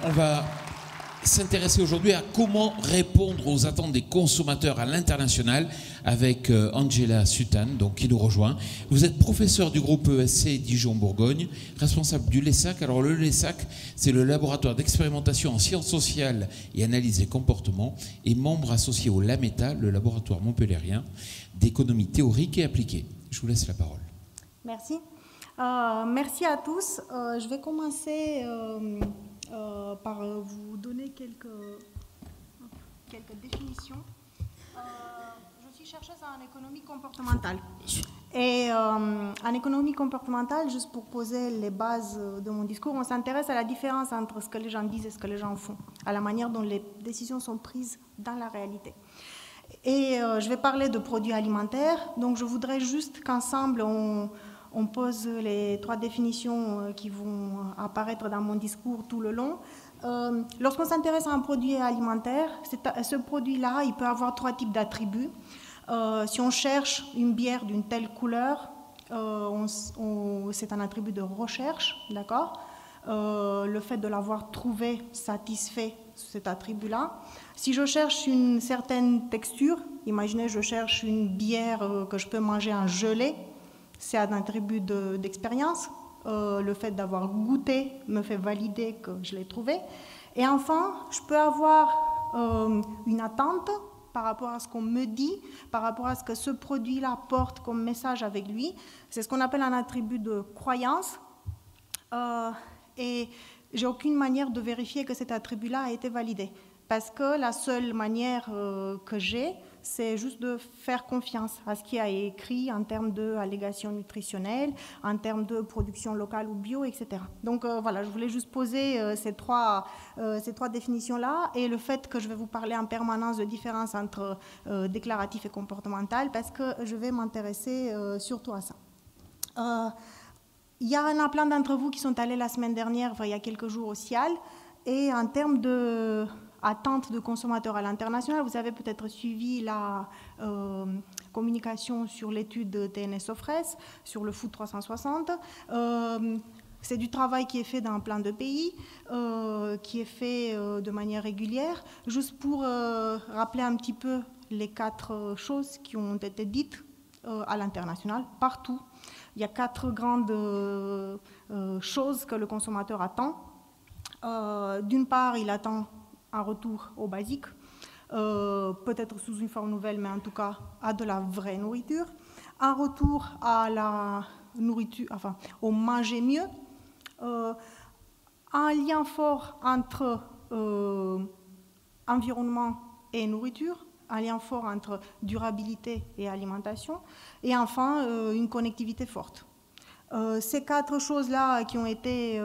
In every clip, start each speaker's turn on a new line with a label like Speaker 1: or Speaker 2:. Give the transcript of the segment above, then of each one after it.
Speaker 1: On va s'intéresser aujourd'hui à comment répondre aux attentes des consommateurs à l'international avec Angela Sutton, donc, qui nous rejoint. Vous êtes professeur du groupe ESC Dijon-Bourgogne, responsable du LESAC. Alors le LESAC, c'est le laboratoire d'expérimentation en sciences sociales et analyse des comportements, et membre associé au LAMETA, le laboratoire montpellierien d'économie théorique et appliquée. Je vous laisse la parole.
Speaker 2: Merci. Merci à tous. Je vais commencer par vous donner quelques définitions. Je suis chercheuse en économie comportementale. Et en économie comportementale, juste pour poser les bases de mon discours, on s'intéresse à la différence entre ce que les gens disent et ce que les gens font, à la manière dont les décisions sont prises dans la réalité. Et je vais parler de produits alimentaires, donc je voudrais juste qu'ensemble on pose les 3 définitions qui vont apparaître dans mon discours tout le long. Lorsqu'on s'intéresse à un produit alimentaire, ce produit-là, il peut avoir 3 types d'attributs. Si on cherche une bière d'une telle couleur, c'est un attribut de recherche, d'accord ? Le fait de l'avoir trouvé satisfait cet attribut-là. Si je cherche une certaine texture, imaginez je cherche une bière que je peux manger en gelée, c'est un attribut d'expérience. Le fait d'avoir goûté me fait valider que je l'ai trouvé. Et enfin, je peux avoir une attente par rapport à ce qu'on me dit, par rapport à ce que ce produit-là porte comme message avec lui. C'est ce qu'on appelle un attribut de croyance. Et j'ai aucune manière de vérifier que cet attribut-là a été validé. Parce que la seule manière que j'ai, c'est juste de faire confiance à ce qui a été écrit en termes d'allégations nutritionnelles, en termes de production locale ou bio, etc. Donc voilà, je voulais juste poser ces trois définitions-là et le fait que je vais vous parler en permanence de différence entre déclaratif et comportemental, parce que je vais m'intéresser surtout à ça. Il y en a plein d'entre vous qui sont allés la semaine dernière, il y a quelques jours au CIAL, et en termes d'attente de consommateurs à l'international, vous avez peut-être suivi la communication sur l'étude de TNS-Sofres, sur le Food 360. C'est du travail qui est fait dans plein de pays, qui est fait de manière régulière. Juste pour rappeler un petit peu les 4 choses qui ont été dites à l'international, partout. Il y a 4 grandes choses que le consommateur attend. D'une part, il attend un retour au basique, peut-être sous une forme nouvelle, mais en tout cas à de la vraie nourriture. Un retour à la nourriture, enfin, au manger mieux. Un lien fort entre environnement et nourriture. Un lien fort entre durabilité et alimentation, et enfin une connectivité forte. Ces 4 choses-là qui ont été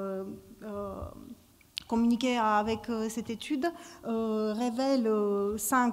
Speaker 2: communiquées avec cette étude révèlent 5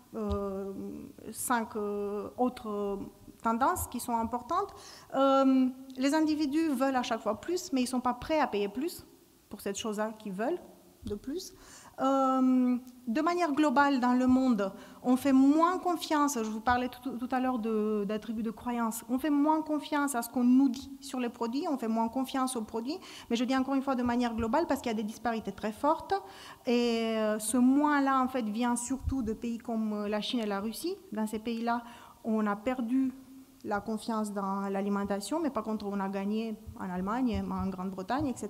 Speaker 2: autres tendances qui sont importantes. Les individus veulent à chaque fois plus, mais ils ne sont pas prêts à payer plus pour cette chose-là qu'ils veulent de plus. De manière globale dans le monde, on fait moins confiance, je vous parlais tout à l'heure d'attributs de croyance, on fait moins confiance à ce qu'on nous dit sur les produits, on fait moins confiance aux produits, mais je dis encore une fois de manière globale parce qu'il y a des disparités très fortes, et ce moins-là en fait vient surtout de pays comme la Chine et la Russie. Dans ces pays-là, on a perdu la confiance dans l'alimentation, mais par contre on a gagné en Allemagne, en Grande-Bretagne, etc.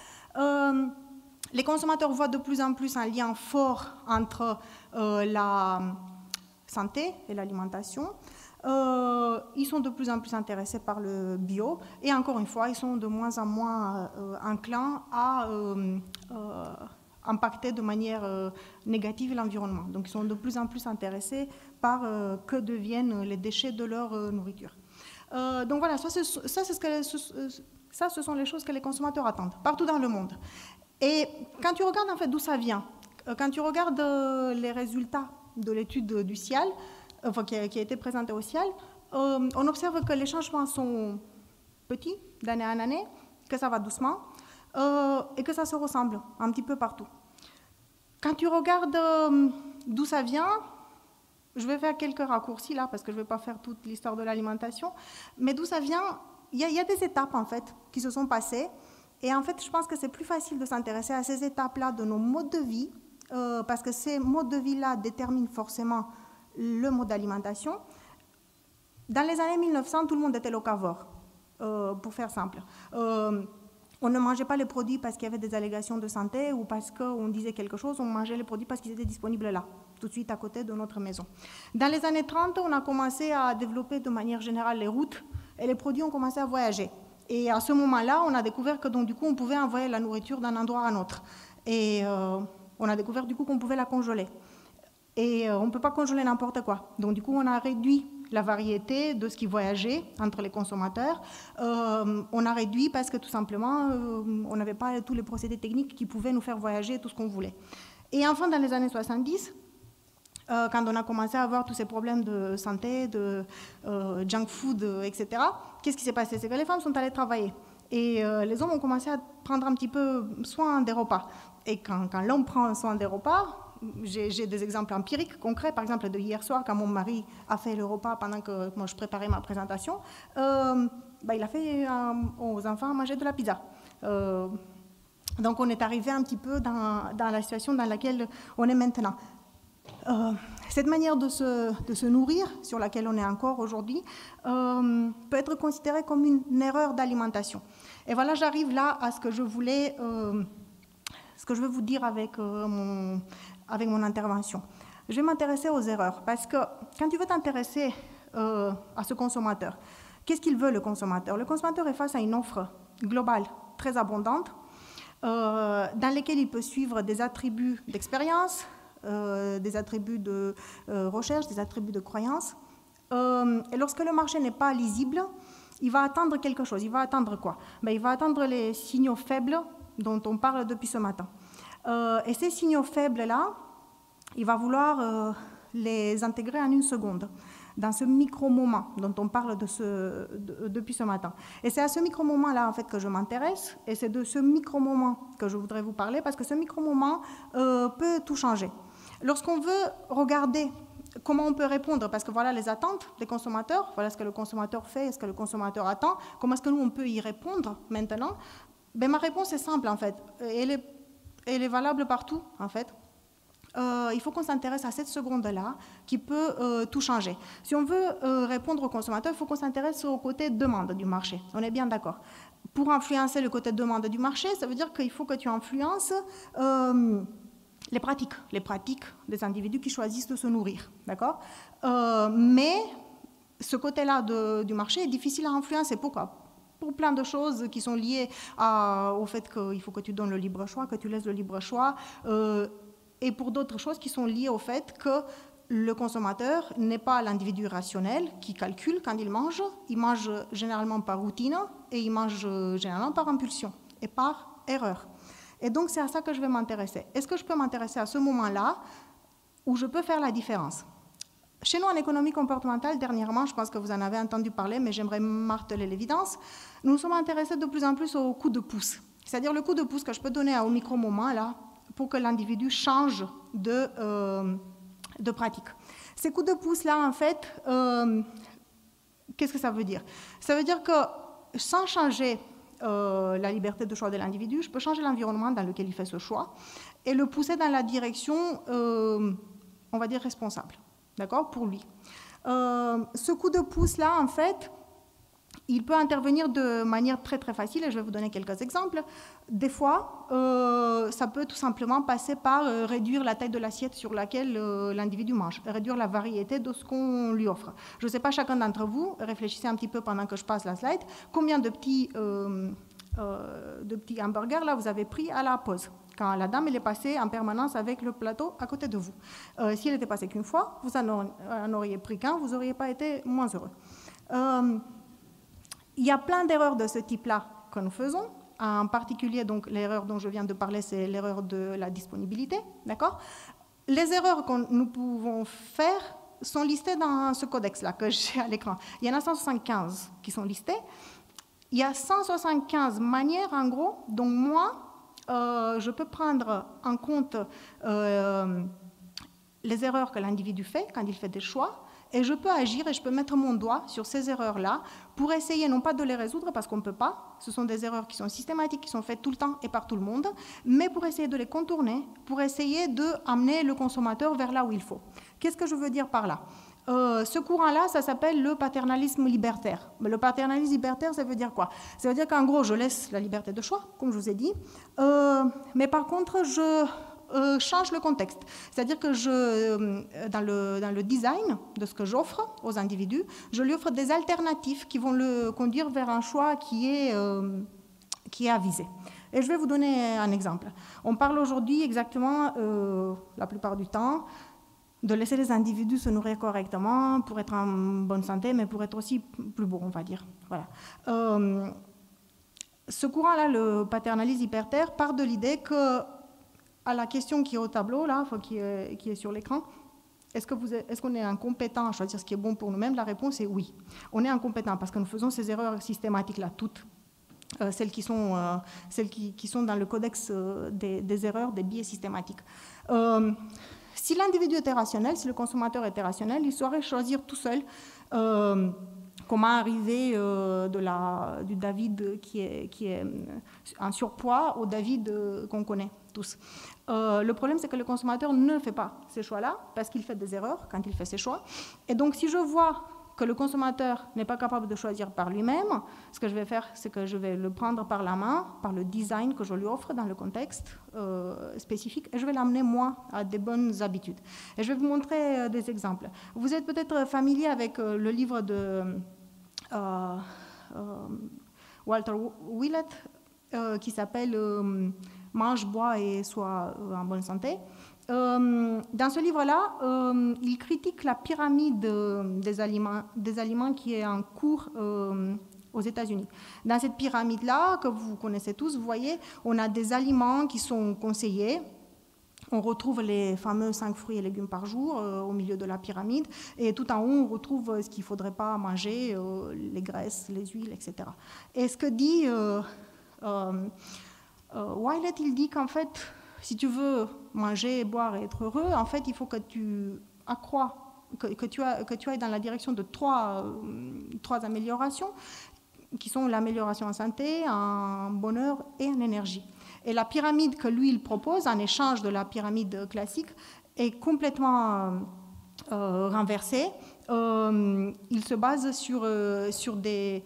Speaker 2: Les consommateurs voient de plus en plus un lien fort entre la santé et l'alimentation. Ils sont de plus en plus intéressés par le bio. Et encore une fois, ils sont de moins en moins enclins à impacter de manière négative l'environnement. Donc, ils sont de plus en plus intéressés par que deviennent les déchets de leur nourriture. Donc voilà, ce sont les choses que les consommateurs attendent, partout dans le monde. Et quand tu regardes en fait d'où ça vient, quand tu regardes les résultats de l'étude du CIAL, qui a été présentée au CIAL, on observe que les changements sont petits d'année en année, que ça va doucement et que ça se ressemble un petit peu partout. Quand tu regardes d'où ça vient, je vais faire quelques raccourcis là parce que je ne vais pas faire toute l'histoire de l'alimentation, mais d'où ça vient, il y a des étapes en fait qui se sont passées. Et en fait, je pense que c'est plus facile de s'intéresser à ces étapes-là de nos modes de vie, parce que ces modes de vie-là déterminent forcément le mode d'alimentation. Dans les années 1900, tout le monde était locavore, pour faire simple. On ne mangeait pas les produits parce qu'il y avait des allégations de santé ou parce qu'on disait quelque chose, on mangeait les produits parce qu'ils étaient disponibles là, tout de suite à côté de notre maison. Dans les années 30, on a commencé à développer de manière générale les routes et les produits ont commencé à voyager. Et à ce moment-là, on a découvert que donc, du coup, on pouvait envoyer la nourriture d'un endroit à un autre. Et on a découvert du coup qu'on pouvait la congeler. Et on ne peut pas congeler n'importe quoi. Donc du coup, on a réduit la variété de ce qui voyageait entre les consommateurs. On a réduit parce que tout simplement, on n'avait pas tous les procédés techniques qui pouvaient nous faire voyager tout ce qu'on voulait. Et enfin, dans les années 70, quand on a commencé à avoir tous ces problèmes de santé, de junk food, etc., qu'est-ce qui s'est passé? C'est que les femmes sont allées travailler. Et les hommes ont commencé à prendre un petit peu soin des repas. Et quand l'homme prend soin des repas, j'ai des exemples empiriques, concrets, par exemple de hier soir, quand mon mari a fait le repas pendant que moi, je préparais ma présentation, il a fait aux enfants manger de la pizza. Donc on est arrivé un petit peu dans la situation dans laquelle on est maintenant. Cette manière de se nourrir, sur laquelle on est encore aujourd'hui, peut être considérée comme une erreur d'alimentation. Et voilà, j'arrive là à ce que je voulais, ce que je veux vous dire avec mon intervention. Je vais m'intéresser aux erreurs, parce que quand tu veux t'intéresser à ce consommateur, qu'est-ce qu'il veut le consommateur? Le consommateur est face à une offre globale très abondante, dans lesquelles il peut suivre des attributs d'expérience, des attributs de recherche, des attributs de croyance. Et lorsque le marché n'est pas lisible, il va attendre quelque chose. Il va attendre quoi? Il va attendre les signaux faibles dont on parle depuis ce matin. Et ces signaux faibles-là, il va vouloir les intégrer en une seconde, dans ce micro-moment dont on parle depuis ce matin. Et c'est à ce micro-moment-là, en fait, que je m'intéresse, et c'est de ce micro-moment que je voudrais vous parler, parce que ce micro-moment peut tout changer. Lorsqu'on veut regarder comment on peut répondre, parce que voilà les attentes des consommateurs, voilà ce que le consommateur fait, ce que le consommateur attend, comment est-ce que nous, on peut y répondre maintenant? Ma réponse est simple, en fait. Elle est valable partout, en fait. Il faut qu'on s'intéresse à cette seconde-là qui peut tout changer. Si on veut répondre aux consommateurs, il faut qu'on s'intéresse au côté demande du marché. On est bien d'accord. Pour influencer le côté demande du marché, ça veut dire qu'il faut que tu influences les pratiques des individus qui choisissent de se nourrir. D'accord? Mais ce côté-là du marché est difficile à influencer. Pourquoi? Pour plein de choses qui sont liées au fait qu'il faut que tu donnes le libre choix, que tu laisses le libre choix, et pour d'autres choses qui sont liées au fait que le consommateur n'est pas l'individu rationnel qui calcule quand il mange généralement par routine et il mange généralement par impulsion et par erreur. Et donc c'est à ça que je vais m'intéresser. Est-ce que je peux m'intéresser à ce moment-là où je peux faire la différence? Chez nous, en économie comportementale, dernièrement, je pense que vous en avez entendu parler, mais j'aimerais marteler l'évidence, nous nous sommes intéressés de plus en plus au coup de pouce. C'est-à-dire le coup de pouce que je peux donner au micro-moment, là, pour que l'individu change de pratique. Ces coups de pouce-là, en fait, qu'est-ce que ça veut dire? Ça veut dire que sans changer la liberté de choix de l'individu, je peux changer l'environnement dans lequel il fait ce choix et le pousser dans la direction, on va dire, responsable. D'accord, pour lui. Ce coup de pouce-là, en fait, il peut intervenir de manière très très facile, et je vais vous donner quelques exemples. Des fois, ça peut tout simplement passer par réduire la taille de l'assiette sur laquelle l'individu mange, réduire la variété de ce qu'on lui offre. Je ne sais pas, chacun d'entre vous, réfléchissez un petit peu pendant que je passe la slide, combien de petits hamburgers là, vous avez pris à la pause, quand la dame elle est passée en permanence avec le plateau à côté de vous. Si elle n'était passée qu'une fois, vous en auriez pris qu'un, vous n'auriez pas été moins heureux. Il y a plein d'erreurs de ce type-là que nous faisons. En particulier, donc, l'erreur dont je viens de parler, c'est l'erreur de la disponibilité. D'accord ? Les erreurs que nous pouvons faire sont listées dans ce codex-là que j'ai à l'écran. Il y en a 175 qui sont listées. Il y a 175 manières, en gros, dont moi, je peux prendre en compte les erreurs que l'individu fait quand il fait des choix et je peux agir et je peux mettre mon doigt sur ces erreurs-là pour essayer non pas de les résoudre parce qu'on ne peut pas, ce sont des erreurs qui sont systématiques, qui sont faites tout le temps et par tout le monde, mais pour essayer de les contourner, pour essayer d'amener le consommateur vers là où il faut. Qu'est-ce que je veux dire par là ? Ce courant-là, ça s'appelle le paternalisme libertaire. Mais le paternalisme libertaire, ça veut dire quoi? Ça veut dire qu'en gros, je laisse la liberté de choix, comme je vous ai dit, mais par contre, je change le contexte. C'est-à-dire que dans le design de ce que j'offre aux individus, je lui offre des alternatives qui vont le conduire vers un choix qui est avisé. Et je vais vous donner un exemple. On parle aujourd'hui exactement, la plupart du temps, de laisser les individus se nourrir correctement pour être en bonne santé, mais pour être aussi plus beau, on va dire. Voilà. Ce courant-là, le paternalisme libertaire, part de l'idée que, à la question qui est au tableau, là, qui est sur l'écran, est-ce qu'on est incompétent à choisir ce qui est bon pour nous-mêmes? La réponse est oui. On est incompétent parce que nous faisons ces erreurs systématiques-là, toutes. Celles qui sont dans le codex des erreurs, des biais systématiques. Si l'individu était rationnel, si le consommateur était rationnel, il saurait choisir tout seul comment arriver du David qui est en surpoids au David qu'on connaît tous. Le problème, c'est que le consommateur ne fait pas ces choix-là parce qu'il fait des erreurs quand il fait ses choix. Et donc, si je vois que le consommateur n'est pas capable de choisir par lui-même, ce que je vais faire, c'est que je vais le prendre par la main, par le design que je lui offre dans le contexte spécifique, et je vais l'amener, moi, à des bonnes habitudes. Et je vais vous montrer des exemples. Vous êtes peut-être familier avec le livre de Walter Willett, qui s'appelle « Mange, bois et sois en bonne santé ». Dans ce livre-là, il critique la pyramide des aliments qui est en cours aux États-Unis. Dans cette pyramide-là, que vous connaissez tous, vous voyez, on a des aliments qui sont conseillés. On retrouve les fameux 5 fruits et légumes par jour au milieu de la pyramide. Et tout en haut, on retrouve ce qu'il ne faudrait pas manger, les graisses, les huiles, etc. Et ce que dit Willett, il dit qu'en fait, si tu veux manger, boire et être heureux, en fait, il faut que tu accrois, que tu ailles dans la direction de trois améliorations, qui sont l'amélioration en santé, en bonheur et en énergie. Et la pyramide que lui, il propose, en échange de la pyramide classique, est complètement renversée. Il se base sur des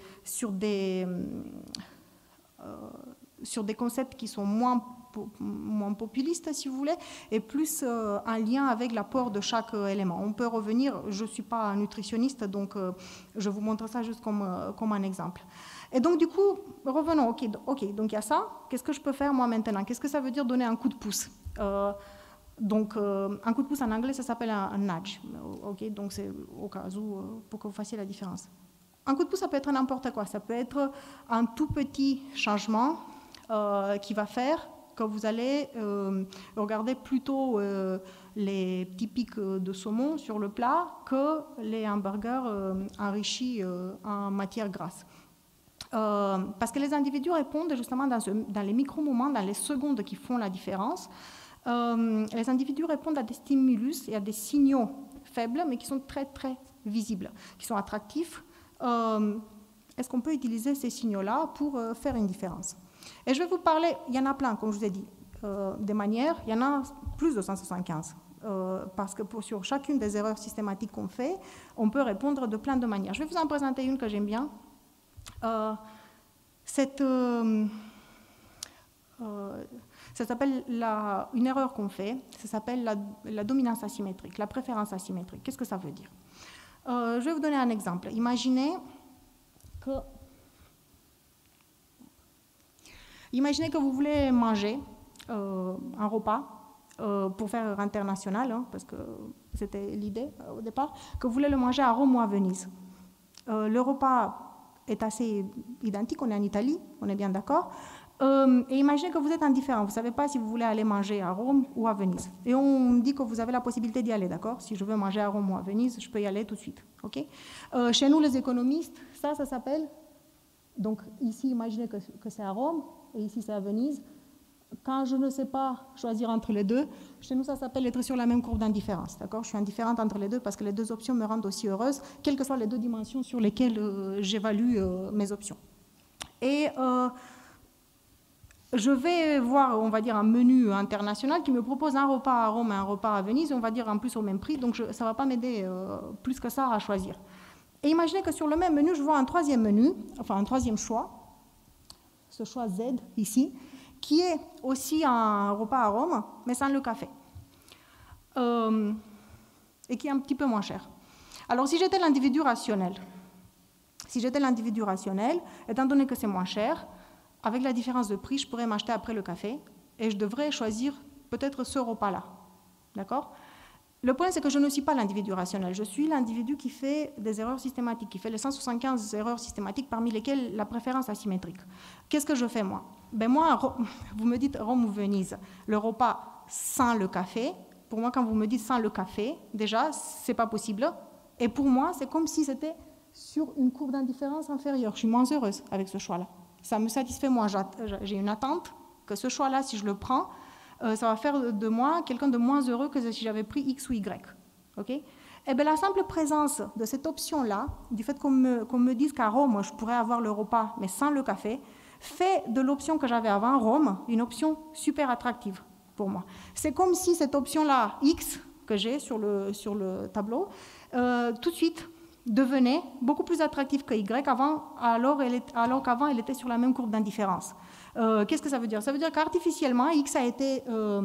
Speaker 2: concepts qui sont moins populiste, si vous voulez, et plus en lien avec l'apport de chaque élément. On peut revenir, je ne suis pas nutritionniste, donc je vous montre ça juste comme un exemple. Et donc, du coup, revenons, ok, donc il y a ça, qu'est-ce que je peux faire moi maintenant? Qu'est-ce que ça veut dire donner un coup de pouce? Donc, un coup de pouce en anglais, ça s'appelle un nudge, ok, donc c'est au cas où, pour que vous fassiez la différence. Un coup de pouce, ça peut être n'importe quoi, ça peut être un tout petit changement qui va faire que vous allez regarder plutôt les petits pics de saumon sur le plat que les hamburgers enrichis en matière grasse. Parce que les individus répondent justement dans les micro-moments, dans les secondes qui font la différence. Les individus répondent à des stimulus et à des signaux faibles, mais qui sont très, très visibles, qui sont attractifs. Est-ce qu'on peut utiliser ces signaux-là pour faire une différence? Et je vais vous parler, il y en a plein, comme je vous ai dit, des manières, il y en a plus de 175, parce que sur chacune des erreurs systématiques qu'on fait, on peut répondre de plein de manières. Je vais vous en présenter une que j'aime bien. Ça s'appelle une erreur qu'on fait, ça s'appelle la dominance asymétrique, la préférence asymétrique. Qu'est-ce que ça veut dire? Je vais vous donner un exemple. Imaginez que vous voulez manger un repas pour faire international, hein, parce que c'était l'idée au départ, que vous voulez le manger à Rome ou à Venise. Le repas est assez identique, on est en Italie, on est bien d'accord. Et imaginez que vous êtes indifférent, vous ne savez pas si vous voulez aller manger à Rome ou à Venise. Et on dit que vous avez la possibilité d'y aller, d'accord? Si je veux manger à Rome ou à Venise, je peux y aller tout de suite. Okay? Chez nous, les économistes, ça s'appelle... Donc ici, imaginez que c'est à Rome, et ici c'est à Venise. quand je ne sais pas choisir entre les deux, chez nous, ça s'appelle être sur la même courbe d'indifférence. D'accord? Je suis indifférente entre les deux parce que les deux options me rendent aussi heureuse, quelles que soient les deux dimensions sur lesquelles j'évalue mes options. Et je vais voir, on va dire, un menu international qui me propose un repas à Rome et un repas à Venise, on va dire en plus au même prix, donc ça ne va pas m'aider plus que ça à choisir. Et imaginez que sur le même menu, je vois un troisième menu, enfin un troisième choix, ce choix Z ici, qui est aussi un repas à Rome, mais sans le café, et qui est un petit peu moins cher. Alors si j'étais l'individu rationnel, étant donné que c'est moins cher, avec la différence de prix, je pourrais m'acheter après le café et je devrais choisir peut-être ce repas-là. D'accord? Le point, c'est que je ne suis pas l'individu rationnel. Je suis l'individu qui fait des erreurs systématiques, qui fait les 175 erreurs systématiques, parmi lesquelles la préférence asymétrique. Qu'est-ce que je fais, moi? Ben moi, vous me dites Rome ou Venise, le repas sans le café. Pour moi, quand vous me dites sans le café, déjà, c'est pas possible. Et pour moi, c'est comme si c'était sur une courbe d'indifférence inférieure. Je suis moins heureuse avec ce choix-là. Ça me satisfait, moi, j'ai une attente que ce choix-là, si je le prends, ça va faire de moi quelqu'un de moins heureux que si j'avais pris X ou Y. Okay? Et bien, la simple présence de cette option-là, du fait qu'on me dise qu'à Rome, je pourrais avoir le repas, mais sans le café, fait de l'option que j'avais avant, Rome, une option super attractive pour moi. C'est comme si cette option-là, X, que j'ai sur le tableau, tout de suite, devenait beaucoup plus attractive que Y alors qu'avant, elle était sur la même courbe d'indifférence. Qu'est-ce que ça veut dire? Ça veut dire qu'artificiellement, X a été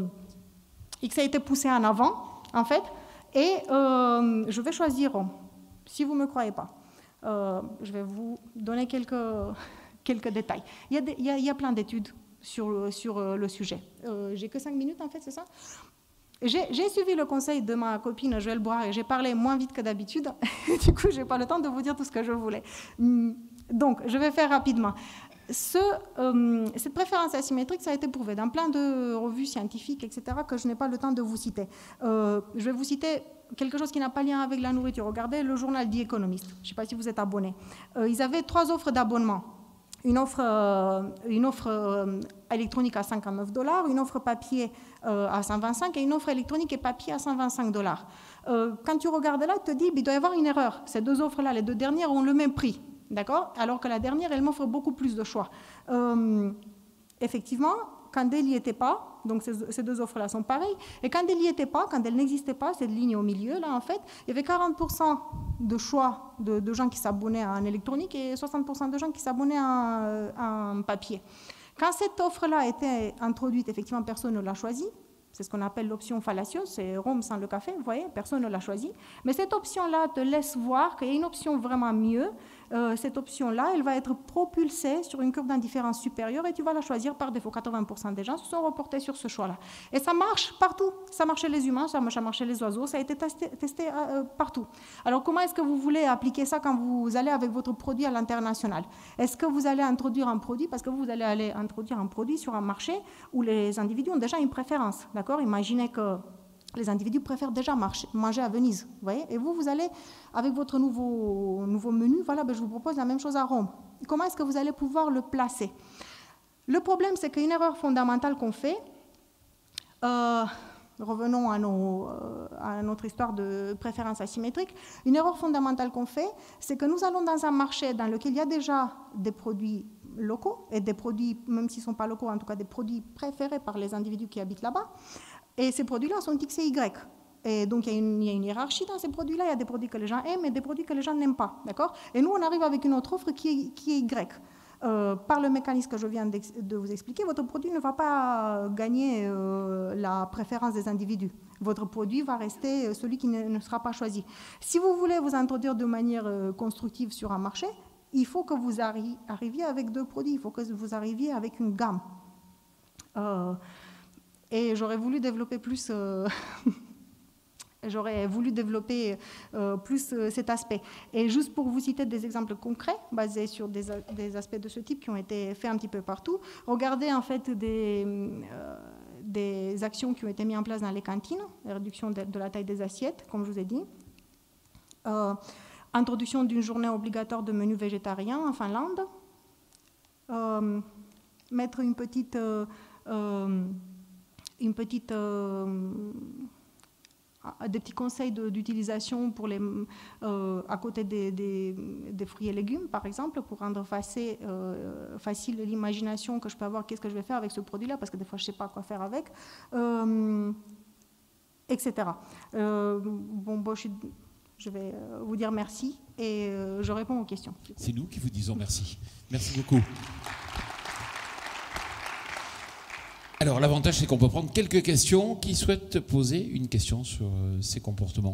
Speaker 2: poussé en avant, en fait, et je vais choisir Rome, si vous ne me croyez pas. Je vais vous donner quelques détails. Il y a plein d'études sur le sujet. J'ai que 5 minutes, en fait, c'est ça? J'ai suivi le conseil de ma copine Joëlle Boire et j'ai parlé moins vite que d'habitude. Du coup, je n'ai pas le temps de vous dire tout ce que je voulais. Donc, je vais faire rapidement. Cette préférence asymétrique, ça a été prouvé dans plein de revues scientifiques, etc., que je n'ai pas le temps de vous citer. Je vais vous citer quelque chose qui n'a pas lien avec la nourriture. Regardez le journal The Economist. Je ne sais pas si vous êtes abonné. Ils avaient 3 offres d'abonnement. Une offre électronique à $59, une offre papier à 125 et une offre électronique et papier à $125. Quand tu regardes là, tu te dis, il doit y avoir une erreur. Ces 2 offres-là, les 2 dernières ont le même prix, d'accord? Alors que la dernière, elle m'offre beaucoup plus de choix. Effectivement, quand elle n'y était pas, donc ces 2 offres-là sont pareilles, et quand elle n'y était pas, quand elle n'existait pas, cette ligne au milieu, là, en fait, il y avait 40% de choix de gens qui s'abonnaient en électronique et 60% de gens qui s'abonnaient en papier. Quand cette offre-là a été introduite, effectivement, personne ne l'a choisie. C'est ce qu'on appelle l'option fallacieuse, c'est Rome sans le café, vous voyez, personne ne l'a choisie. Mais cette option-là te laisse voir qu'il y a une option vraiment mieux. Cette option-là, elle va être propulsée sur une courbe d'indifférence supérieure et tu vas la choisir par défaut. 80% des gens se sont reportés sur ce choix-là. Et ça marche partout. Ça marche chez les humains, ça marche chez les oiseaux, ça a été testé partout. Alors comment est-ce que vous voulez appliquer ça quand vous allez avec votre produit à l'international? Est-ce que vous allez introduire un produit, parce que vous allez aller introduire un produit sur un marché où les individus ont déjà une préférence, d'accord? Imaginez que les individus préfèrent déjà manger à Venise, vous voyez? Et vous allez, avec votre nouveau menu, voilà, je vous propose la même chose à Rome. Comment est-ce que vous allez pouvoir le placer? Le problème, c'est qu'une erreur fondamentale qu'on fait, revenons à notre histoire de préférence asymétrique, une erreur fondamentale qu'on fait, c'est que nous allons dans un marché dans lequel il y a déjà des produits locaux, et des produits, même s'ils ne sont pas locaux, en tout cas des produits préférés par les individus qui habitent là-bas. Et ces produits-là sont X et Y. Et donc, il y a une hiérarchie dans ces produits-là. Il y a des produits que les gens aiment et des produits que les gens n'aiment pas. D'accord? Et nous, on arrive avec une autre offre qui est Y. Par le mécanisme que je viens de vous expliquer, votre produit ne va pas gagner la préférence des individus. Votre produit va rester celui qui ne sera pas choisi. Si vous voulez vous introduire de manière constructive sur un marché, il faut que vous arriviez avec 2 produits. Il faut que vous arriviez avec une gamme. Et j'aurais voulu développer plus, cet aspect. Et juste pour vous citer des exemples concrets, basés sur des aspects de ce type qui ont été faits un petit peu partout, regardez en fait des actions qui ont été mises en place dans les cantines, la réduction de la taille des assiettes, comme je vous ai dit, introduction d'une journée obligatoire de menu végétarien en Finlande, mettre une petite une petite... des petits conseils d'utilisation pour à côté des fruits et légumes, par exemple, pour rendre facile l'imagination que je peux avoir, qu'est-ce que je vais faire avec ce produit-là, parce que des fois, je ne sais pas quoi faire avec, etc. Je vais vous dire merci et je réponds aux questions.
Speaker 1: C'est nous qui vous disons merci. Merci beaucoup. Alors, l'avantage, c'est qu'on peut prendre quelques questions. Qui souhaite poser une question sur ces comportements?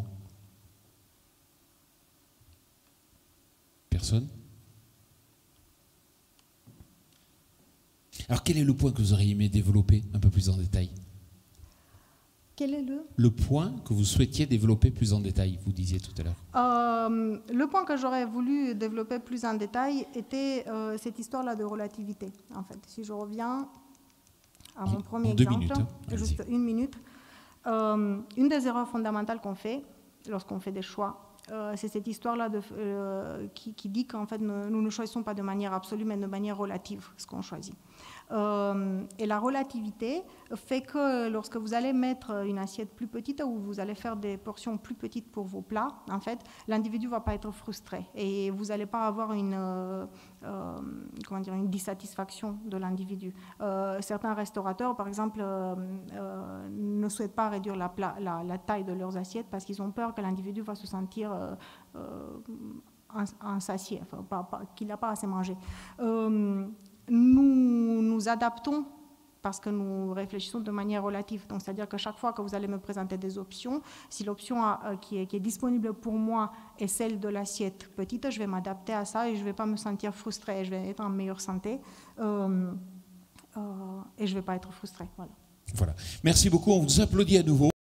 Speaker 1: Personne? Alors, quel est le point que vous auriez aimé développer un peu plus en détail?
Speaker 2: Quel est
Speaker 1: le point que vous souhaitiez développer plus en détail, vous disiez tout à l'heure?
Speaker 2: Le point que j'aurais voulu développer plus en détail était cette histoire-là de relativité, en fait. Si je reviens à mon premier exemple,
Speaker 1: 2 minutes, hein.
Speaker 2: Juste 1 minute. Une des erreurs fondamentales qu'on fait lorsqu'on fait des choix, c'est cette histoire-là qui dit qu'en fait, nous ne choisissons pas de manière absolue, mais de manière relative ce qu'on choisit. Et la relativité fait que lorsque vous allez mettre une assiette plus petite ou vous allez faire des portions plus petites pour vos plats, en fait, l'individu ne va pas être frustré et vous n'allez pas avoir une dissatisfaction de l'individu. Certains restaurateurs, par exemple, ne souhaitent pas réduire la taille de leurs assiettes parce qu'ils ont peur que l'individu va se sentir insatié, qu'il n'a pas assez mangé. Nous adaptons parce que nous réfléchissons de manière relative. Donc, c'est-à-dire que chaque fois que vous allez me présenter des options, si l'option qui est disponible pour moi est celle de l'assiette petite, je vais m'adapter à ça et je ne vais pas me sentir frustrée. Je vais être en meilleure santé et je ne vais pas être frustrée. Voilà.
Speaker 1: Voilà. Merci beaucoup. On vous applaudit à nouveau.